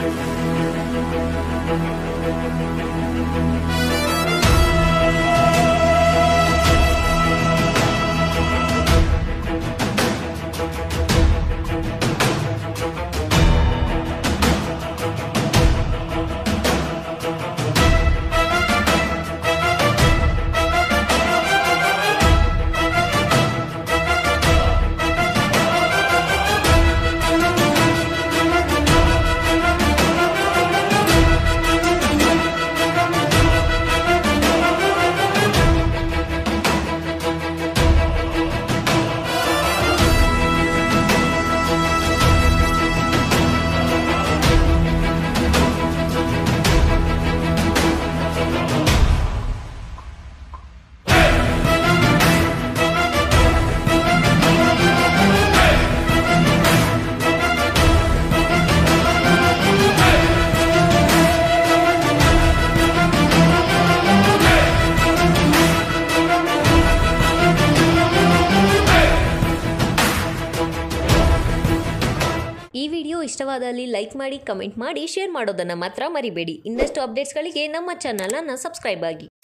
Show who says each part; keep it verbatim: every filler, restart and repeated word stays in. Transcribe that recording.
Speaker 1: ಈ ವಿಡಿಯೋ ಇಷ್ಟವಾದಲ್ಲಿ ಲೈಕ್ ಮಾಡಿ, ಕಮೆಂಟ್ ಮಾಡಿ, ಶೇರ್ ಮಾಡೋದನ್ನ ಮಾತ್ರ ಮರಿಬೇಡಿ. ಇನ್ನಷ್ಟು ಅಪ್ಡೇಟ್ಸ್ಗಳಿಗೆ ನಮ್ಮ ಚಾನೆಲ್ ಅನ್ನು ಸಬ್ಸ್ಕ್ರೈಬ್ ಆಗಿ.